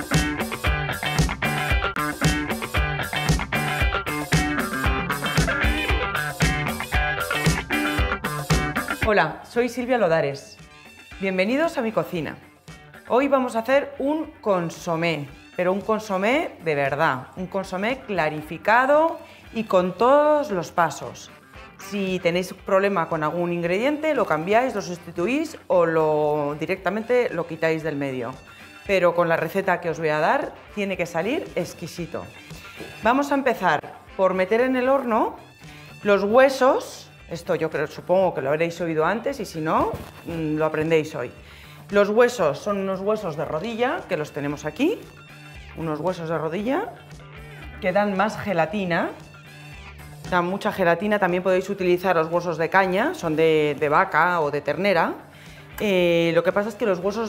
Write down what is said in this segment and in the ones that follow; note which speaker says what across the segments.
Speaker 1: Hola, soy Silvia Lodares. Bienvenidos a mi cocina. Hoy vamos a hacer un consomé, pero un consomé de verdad, un consomé clarificado y con todos los pasos. Si tenéis problema con algún ingrediente, lo cambiáis, lo sustituís o directamente lo quitáis del medio. Pero con la receta que os voy a dar, tiene que salir exquisito. Vamos a empezar por meter en el horno los huesos. Esto supongo que lo habréis oído antes y si no, lo aprendéis hoy. Los huesos son unos huesos de rodilla, que los tenemos aquí. Unos huesos de rodilla que dan más gelatina. Dan mucha gelatina. También podéis utilizar los huesos de caña, son de vaca o de ternera. Lo que pasa es que los huesos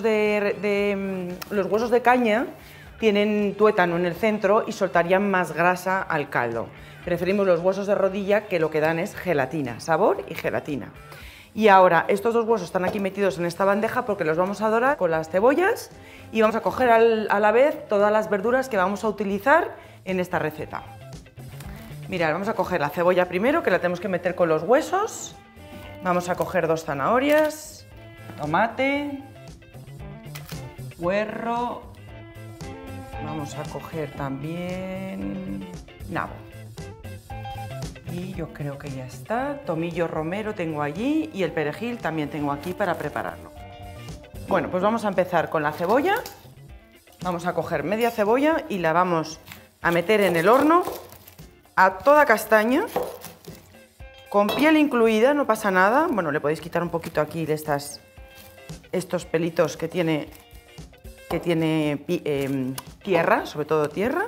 Speaker 1: de caña tienen tuétano en el centro y soltarían más grasa al caldo. Preferimos los huesos de rodilla, que lo que dan es gelatina, sabor y gelatina. Y ahora, estos dos huesos están aquí metidos en esta bandeja porque los vamos a dorar con las cebollas y vamos a coger a la vez todas las verduras que vamos a utilizar en esta receta. Mirad, vamos a coger la cebolla primero, que la tenemos que meter con los huesos. Vamos a coger 2 zanahorias, tomate, puerro. Vamos a coger también nabo. Y yo creo que ya está. Tomillo romero tengo allí y el perejil también tengo aquí para prepararlo. Bueno, pues vamos a empezar con la cebolla. Vamos a coger media cebolla y la vamos a meter en el horno a toda castaña, con piel incluida, no pasa nada. Bueno, le podéis quitar un poquito aquí de estos pelitos que tiene tierra, sobre todo tierra.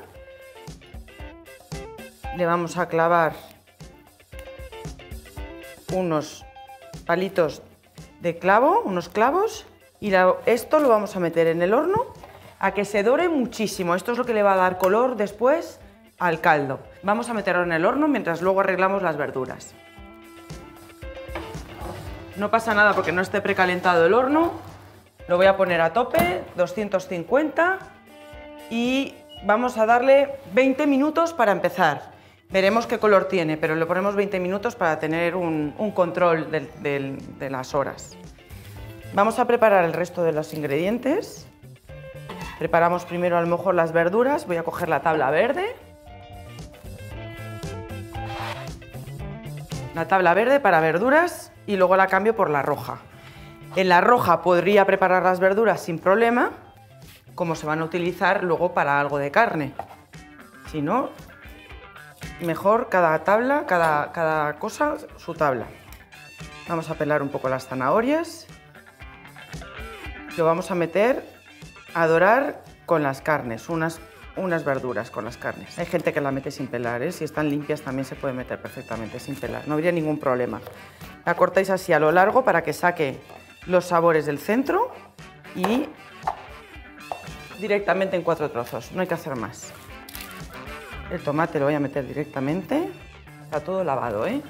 Speaker 1: Le vamos a clavar unos palitos de clavo, unos clavos, y esto lo vamos a meter en el horno a que se dore muchísimo. Esto es lo que le va a dar color después al caldo. Vamos a meterlo en el horno mientras luego arreglamos las verduras. No pasa nada porque no esté precalentado el horno. Lo voy a poner a tope, 250, y vamos a darle 20 minutos para empezar. Veremos qué color tiene, pero le ponemos 20 minutos para tener un control de las horas. Vamos a preparar el resto de los ingredientes. Preparamos primero a lo mejor las verduras. Voy a coger la tabla verde. La tabla verde para verduras y luego la cambio por la roja. En la roja podría preparar las verduras sin problema, como se van a utilizar luego para algo de carne. Si no, mejor cada tabla, cada cosa su tabla. Vamos a pelar un poco las zanahorias. Lo vamos a meter a dorar con las carnes, unas verduras con las carnes. Hay gente que la mete sin pelar, ¿eh? Si están limpias también se puede meter perfectamente sin pelar, no habría ningún problema. La cortáis así a lo largo para que saque los sabores del centro y directamente en 4 trozos, no hay que hacer más. El tomate lo voy a meter directamente, está todo lavado, ¿eh?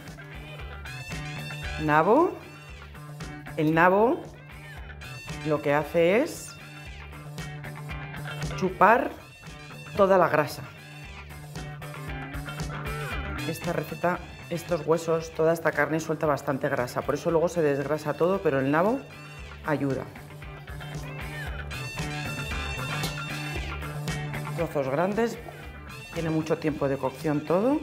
Speaker 1: Nabo. El nabo lo que hace es chupar toda la grasa. Esta receta, estos huesos, toda esta carne suelta bastante grasa, por eso luego se desgrasa todo, pero el nabo ayuda. Trozos grandes. Tiene mucho tiempo de cocción todo.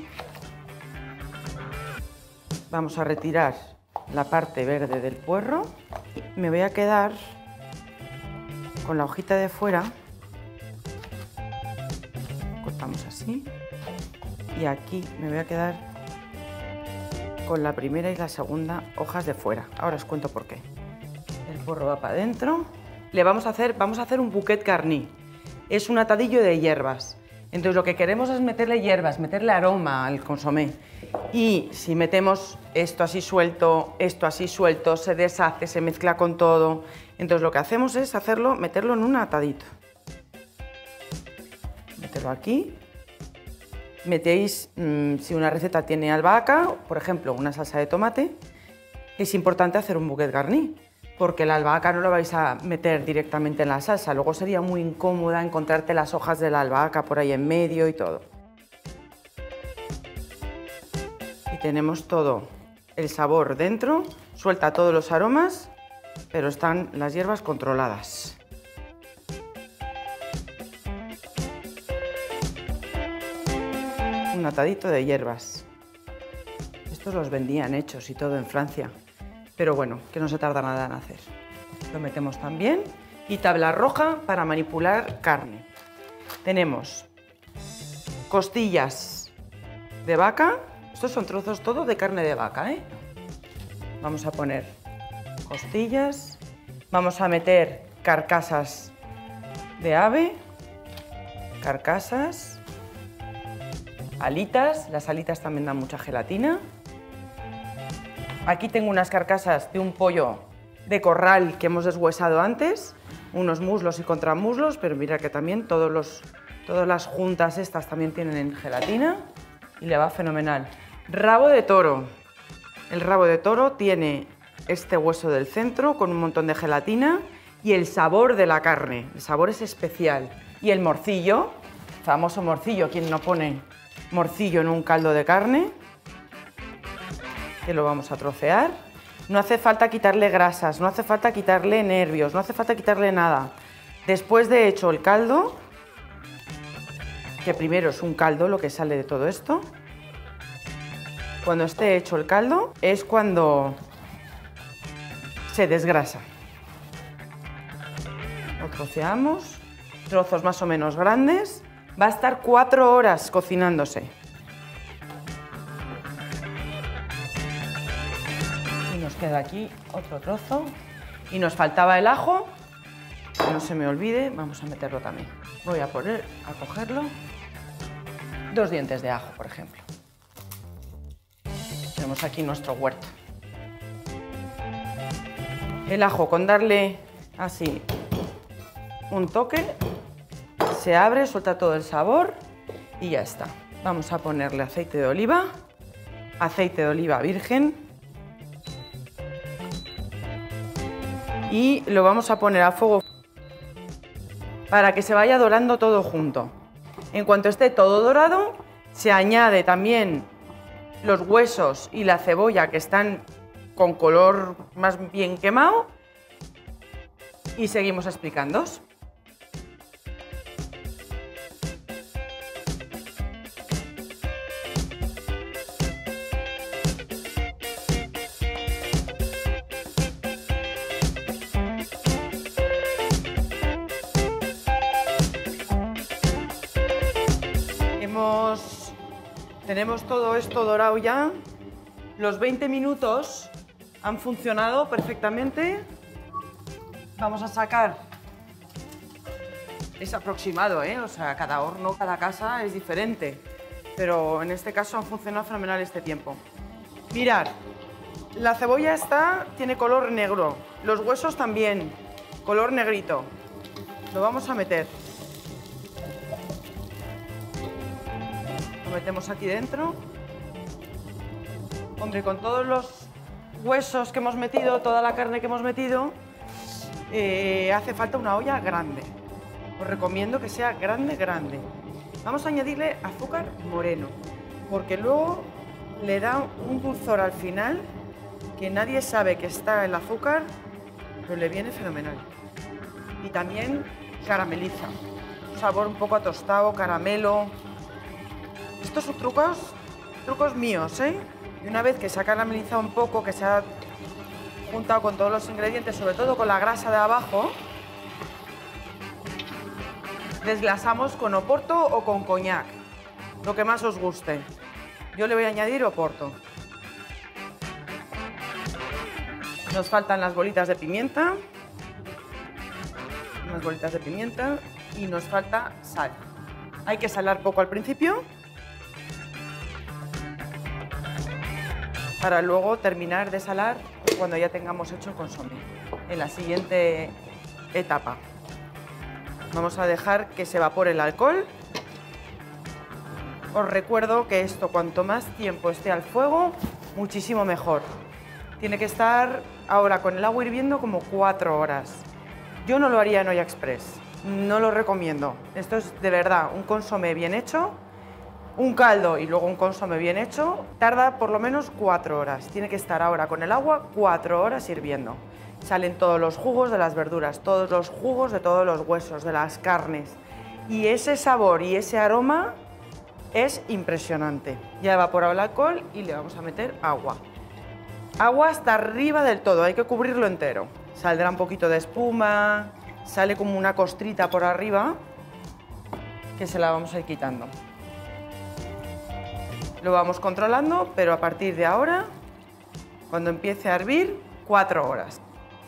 Speaker 1: Vamos a retirar la parte verde del puerro. Me voy a quedar con la hojita de fuera. Cortamos así. Y aquí me voy a quedar con la primera y la segunda hojas de fuera. Ahora os cuento por qué. El puerro va para adentro. Vamos a hacer un bouquet garni. Es un atadillo de hierbas. Entonces lo que queremos es meterle hierbas, meterle aroma al consomé. Y si metemos esto así suelto, se deshace, se mezcla con todo. Entonces lo que hacemos es meterlo en un atadito. Meterlo aquí. Metéis, si una receta tiene albahaca, por ejemplo, una salsa de tomate, es importante hacer un bouquet garni. porque la albahaca no la vais a meter directamente en la salsa, luego sería muy incómoda encontrarte las hojas de la albahaca por ahí en medio y todo. Y tenemos todo el sabor dentro, suelta todos los aromas, pero están las hierbas controladas. Un atadito de hierbas. Estos los vendían hechos y todo en Francia, pero bueno, que no se tarda nada en hacer. Lo metemos también y tabla roja para manipular carne. Tenemos costillas de vaca, estos son trozos todos de carne de vaca, ¿eh? Vamos a poner costillas, vamos a meter carcasas de ave, carcasas, alitas, las alitas también dan mucha gelatina. Aquí tengo unas carcasas de un pollo de corral que hemos deshuesado antes, unos muslos y contramuslos, pero mira que también todas las juntas estas también tienen gelatina y le va fenomenal. Rabo de toro. El rabo de toro tiene este hueso del centro con un montón de gelatina y el sabor de la carne, el sabor es especial. Y el morcillo, famoso morcillo, ¿quién no pone morcillo en un caldo de carne? Que lo vamos a trocear. No hace falta quitarle grasas, no hace falta quitarle nervios, no hace falta quitarle nada. Después de hecho el caldo, que primero es un caldo lo que sale de todo esto, cuando esté hecho el caldo es cuando se desgrasa. Lo troceamos, trozos más o menos grandes, va a estar 4 horas cocinándose. Nos queda aquí otro trozo y nos faltaba el ajo, que no se me olvide, vamos a meterlo también. Voy a cogerlo, 2 dientes de ajo, por ejemplo. Tenemos aquí nuestro huerto. El ajo, con darle así un toque, se abre, suelta todo el sabor y ya está. Vamos a ponerle aceite de oliva virgen. Y lo vamos a poner a fuego para que se vaya dorando todo junto. En cuanto esté todo dorado, se añade también los huesos y la cebolla que están con color más bien quemado y seguimos explicando. Tenemos todo esto dorado ya. Los 20 minutos han funcionado perfectamente. Vamos a sacar, es aproximado, o sea, cada horno, cada casa es diferente, pero en este caso han funcionado fenomenal este tiempo. Mirad, la cebolla tiene color negro, los huesos también, color negrito. Lo vamos a meter. Lo metemos aquí dentro. Hombre, con todos los huesos que hemos metido, toda la carne que hemos metido, hace falta una olla grande. Os recomiendo que sea grande, grande. Vamos a añadirle azúcar moreno, porque luego le da un dulzor al final que nadie sabe que está el azúcar, pero le viene fenomenal. Y también carameliza, un sabor un poco a tostado, caramelo. Estos son trucos míos, Y una vez que se ha caramelizado un poco, que se ha juntado con todos los ingredientes, sobre todo con la grasa de abajo, desglasamos con oporto o con coñac, lo que más os guste. Yo le voy a añadir oporto. Nos faltan las bolitas de pimienta, unas bolitas de pimienta, y nos falta sal. Hay que salar poco al principio para luego terminar de salar cuando ya tengamos hecho el consomé, en la siguiente etapa. Vamos a dejar que se evapore el alcohol. Os recuerdo que esto, cuanto más tiempo esté al fuego, muchísimo mejor. Tiene que estar ahora con el agua hirviendo como 4 horas. Yo no lo haría en olla express, no lo recomiendo. Esto es de verdad un consomé bien hecho, un caldo y luego un consomé bien hecho, tarda por lo menos 4 horas. Tiene que estar ahora con el agua 4 horas hirviendo. Salen todos los jugos de las verduras, todos los jugos de todos los huesos, de las carnes. Y ese sabor y ese aroma es impresionante. Ya he evaporado el alcohol y le vamos a meter agua. Agua hasta arriba del todo, hay que cubrirlo entero. Saldrá un poquito de espuma, sale como una costrita por arriba, que se la vamos a ir quitando. Lo vamos controlando, pero a partir de ahora, cuando empiece a hervir, 4 horas.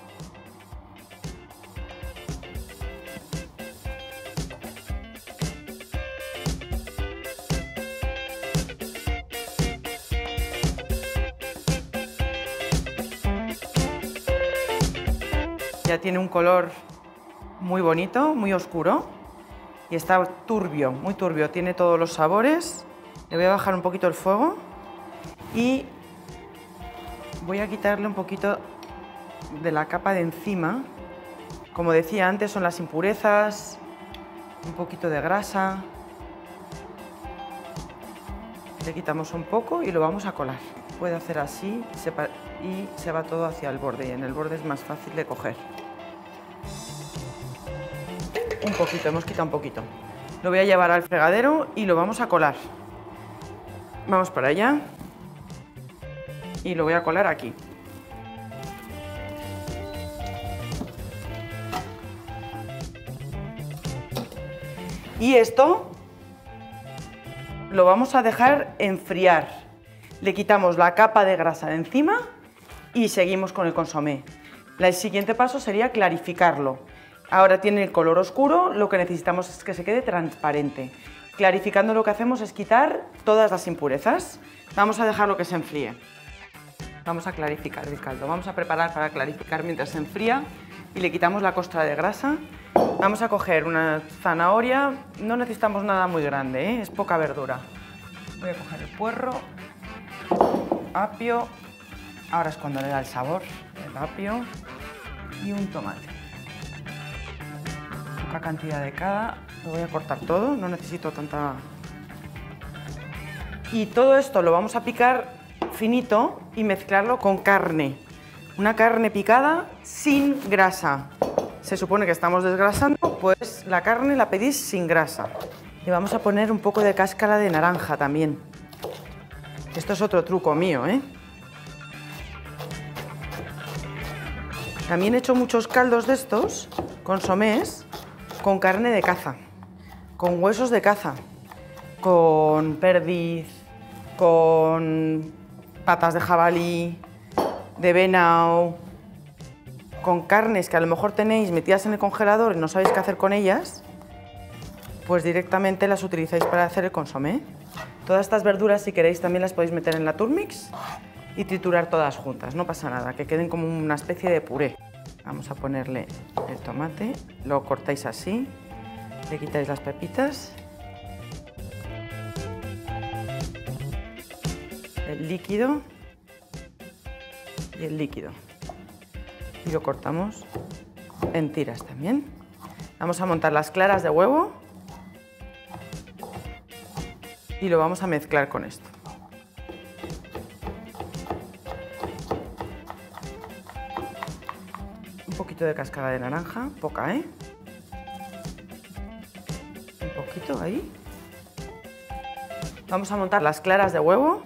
Speaker 1: Ya tiene un color muy bonito, muy oscuro y está turbio, muy turbio, tiene todos los sabores. Le voy a bajar un poquito el fuego y voy a quitarle un poquito de la capa de encima. Como decía antes, son las impurezas, un poquito de grasa. Le quitamos un poco y lo vamos a colar. Puede hacer así y se va todo hacia el borde, y en el borde es más fácil de coger. Un poquito, hemos quitado un poquito. Lo voy a llevar al fregadero y lo vamos a colar. Vamos para allá y lo voy a colar aquí. Y esto lo vamos a dejar enfriar. Le quitamos la capa de grasa de encima y seguimos con el consomé. El siguiente paso sería clarificarlo. Ahora tiene el color oscuro, lo que necesitamos es que se quede transparente. Clarificando lo que hacemos es quitar todas las impurezas. Vamos a dejarlo que se enfríe. Vamos a clarificar el caldo. Vamos a preparar para clarificar mientras se enfría y le quitamos la costra de grasa. Vamos a coger una zanahoria, no necesitamos nada muy grande, ¿eh? Es poca verdura. Voy a coger el puerro, apio, ahora es cuando le da el sabor, el apio y un tomate. Poca cantidad de cada, lo voy a cortar todo, no necesito tanta... Y todo esto lo vamos a picar finito y mezclarlo con carne. Una carne picada sin grasa. Se supone que estamos desgrasando, pues la carne la pedís sin grasa. Le vamos a poner un poco de cáscara de naranja también. Esto es otro truco mío, ¿eh? También he hecho muchos caldos de estos, consomés, con carne de caza, con huesos de caza, con perdiz, con patas de jabalí, de venado, con carnes que a lo mejor tenéis metidas en el congelador y no sabéis qué hacer con ellas, pues directamente las utilizáis para hacer el consomé. Todas estas verduras, si queréis, también las podéis meter en la Turmix y triturar todas juntas, no pasa nada, que queden como una especie de puré. Vamos a ponerle el tomate, lo cortáis así, le quitáis las pepitas, el líquido y el líquido. Y lo cortamos en tiras también. Vamos a montar las claras de huevo y lo vamos a mezclar con esto. Un poquito de cáscara de naranja, poca, ¿eh? Un poquito ahí. Vamos a montar las claras de huevo.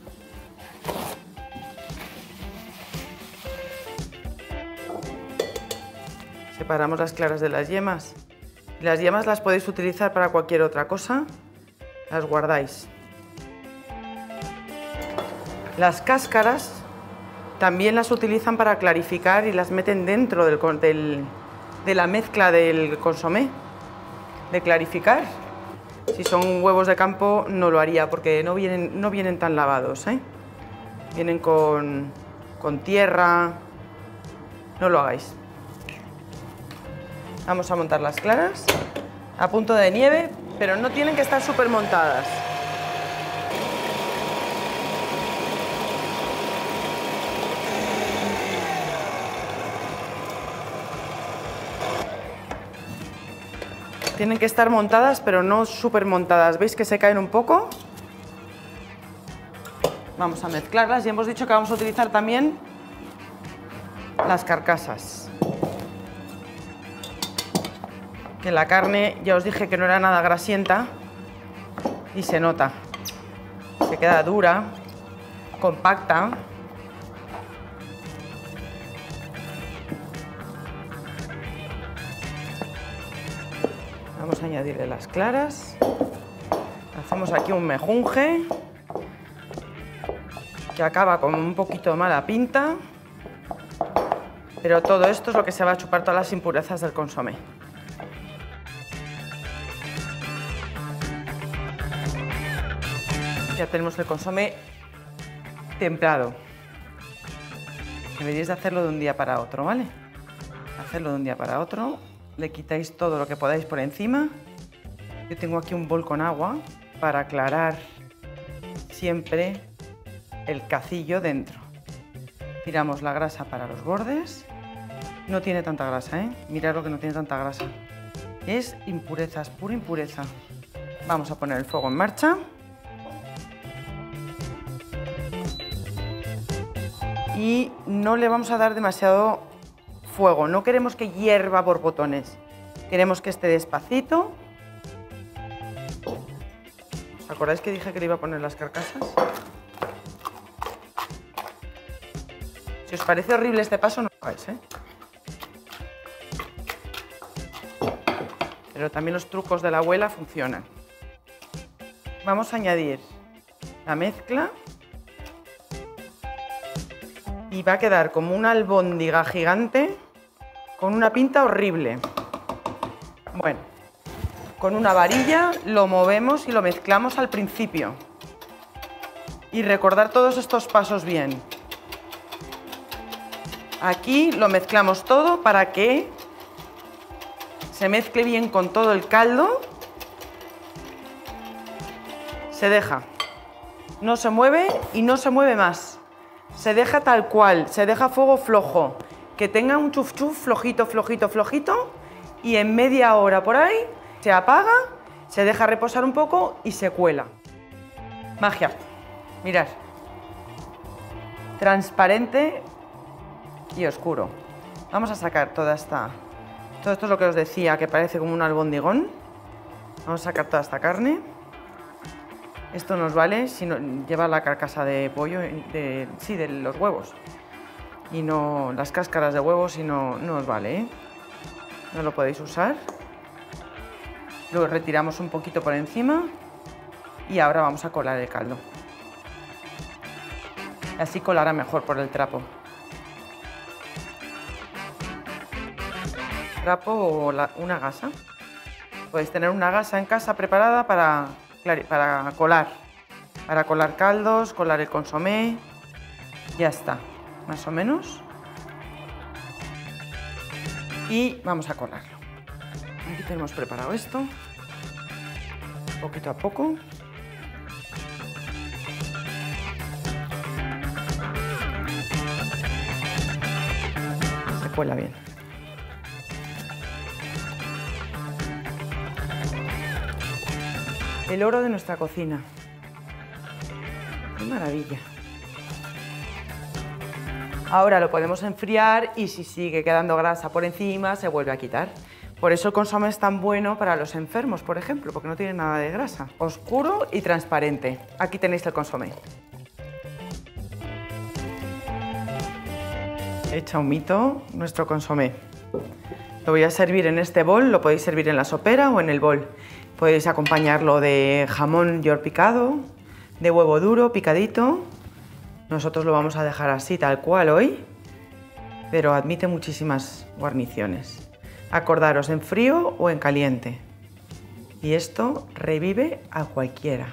Speaker 1: Separamos las claras de las yemas. Las yemas las podéis utilizar para cualquier otra cosa. Las guardáis. Las cáscaras también las utilizan para clarificar y las meten dentro de la mezcla del consomé, de clarificar. Si son huevos de campo no lo haría porque no vienen tan lavados, ¿eh? Vienen con tierra, no lo hagáis. Vamos a montar las claras a punto de nieve, pero no tienen que estar súper montadas. Tienen que estar montadas, pero no súper montadas. ¿Veis que se caen un poco? Vamos a mezclarlas y hemos dicho que vamos a utilizar también las carcasas. Que la carne, ya os dije que no era nada grasienta y se nota. Se queda dura, compacta. Vamos a añadirle las claras. Hacemos aquí un mejunje que acaba con un poquito de mala pinta, pero todo esto es lo que se va a chupar todas las impurezas del consomé. Ya tenemos el consomé templado. Deberíais de hacerlo de un día para otro, ¿vale? Hacerlo de un día para otro. Le quitáis todo lo que podáis por encima. Yo tengo aquí un bol con agua para aclarar siempre el cacillo dentro. Tiramos la grasa para los bordes. No tiene tanta grasa, ¿eh? Mirad lo que no tiene tanta grasa. Es impureza, es pura impureza. Vamos a poner el fuego en marcha. Y no le vamos a dar demasiado fuego. No queremos que hierva por botones. Queremos que esté despacito. ¿Os acordáis que dije que le iba a poner las carcasas? Si os parece horrible este paso, no lo hagáis, ¿eh? Pero también los trucos de la abuela funcionan. Vamos a añadir la mezcla. Y va a quedar como una albóndiga gigante con una pinta horrible. Bueno, con una varilla lo movemos y lo mezclamos al principio. Y recordar todos estos pasos bien. Aquí lo mezclamos todo para que se mezcle bien con todo el caldo. Se deja. No se mueve y no se mueve más. Se deja tal cual, se deja a fuego flojo, que tenga un chuf chuf flojito, flojito, flojito, y en media hora por ahí se apaga, se deja reposar un poco y se cuela. Magia. Mirad. Transparente y oscuro. Vamos a sacar toda esta... Todo esto es lo que os decía, que parece como un albondigón. Vamos a sacar toda esta carne. Esto nos vale si no, lleva la carcasa de pollo, sí, de los huevos. Y no las cáscaras de huevos, y no os vale, ¿eh? No lo podéis usar. Lo retiramos un poquito por encima y ahora vamos a colar el caldo. Así colará mejor por el trapo. Trapo o una gasa. Podéis tener una gasa en casa preparada para colar caldos, colar el consomé. Ya está, más o menos. Y vamos a colarlo. Aquí tenemos preparado esto, poquito a poco. Se cuela bien. El oro de nuestra cocina. ¡Qué maravilla! Ahora lo podemos enfriar y si sigue quedando grasa por encima se vuelve a quitar. Por eso el consomé es tan bueno para los enfermos, por ejemplo, porque no tiene nada de grasa. Oscuro y transparente. Aquí tenéis el consomé. Hecha un mito nuestro consomé. Lo voy a servir en este bol, lo podéis servir en la sopera o en el bol. Podéis acompañarlo de jamón york picado, de huevo duro picadito. Nosotros lo vamos a dejar así tal cual hoy, pero admite muchísimas guarniciones. Acordaros en frío o en caliente. Y esto revive a cualquiera.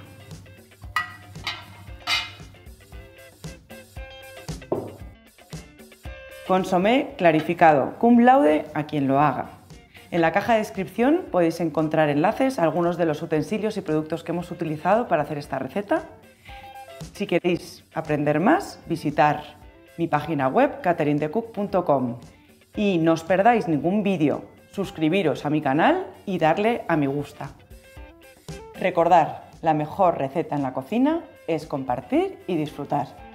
Speaker 1: Consomé clarificado, cum laude a quien lo haga. En la caja de descripción podéis encontrar enlaces a algunos de los utensilios y productos que hemos utilizado para hacer esta receta. Si queréis aprender más, visitar mi página web catherinethecook.com y no os perdáis ningún vídeo suscribiros a mi canal y darle a me gusta. Recordad, la mejor receta en la cocina es compartir y disfrutar.